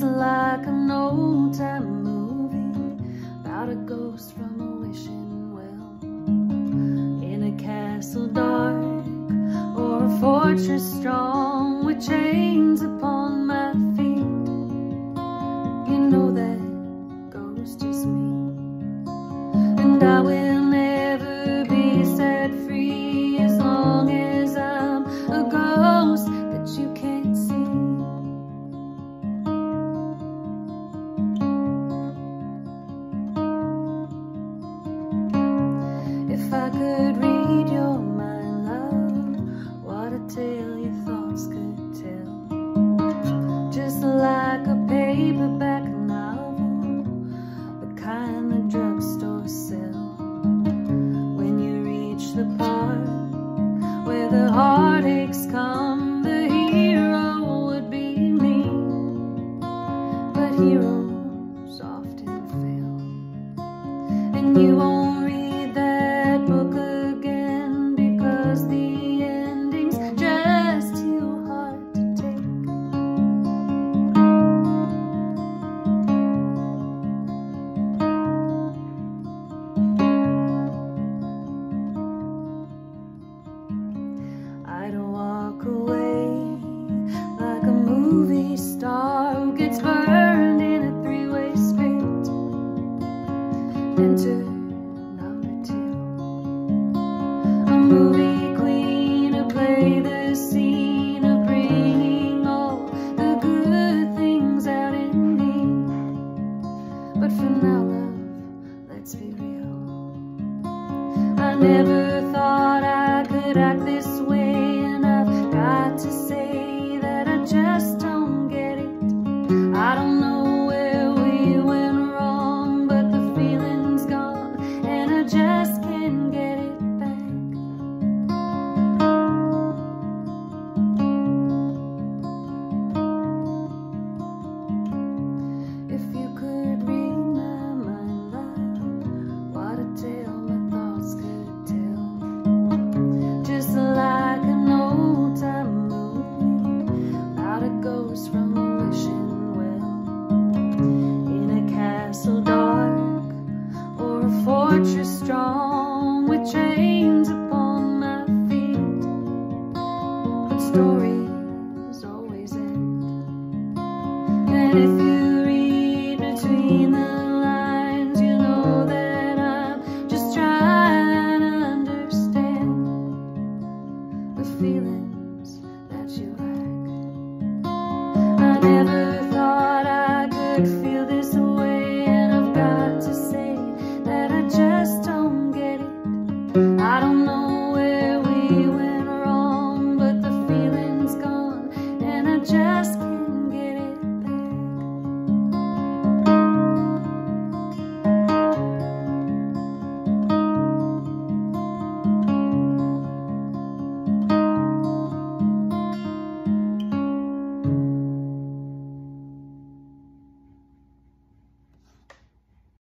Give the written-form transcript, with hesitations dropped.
like an old-time movie about a ghost from a wishing well, in a castle dark or a fortress strong with chains upon my feet. You know that ghost is me, and I will never be set free as long as I'm a ghost that you can't see. If I could read your mind, love, what a tale your thoughts could tell. Just like a paperback novel, the kind the drugstore sell. When you reach the part where the heartaches come, the hero would be me. But heroes often fail, and you won't read that book again because the ending's just too hard to take. I'd walk away like a movie star who gets burned in a three-way spit. Enter a movie queen to play the scene of bringing all the good things out in me. But for now, love, let's be real. I never thought I could act this way, and I've got to say that I just don't get it. I don't know where we went wrong, but the feeling's gone, and I just can't get it back. If you could read my mind, love, what a tale my thoughts could tell. Just like an old-time movie about a ghost from a wishing well, in a castle dark or a fortress strong with chains upon my feet. But stories always end, and if you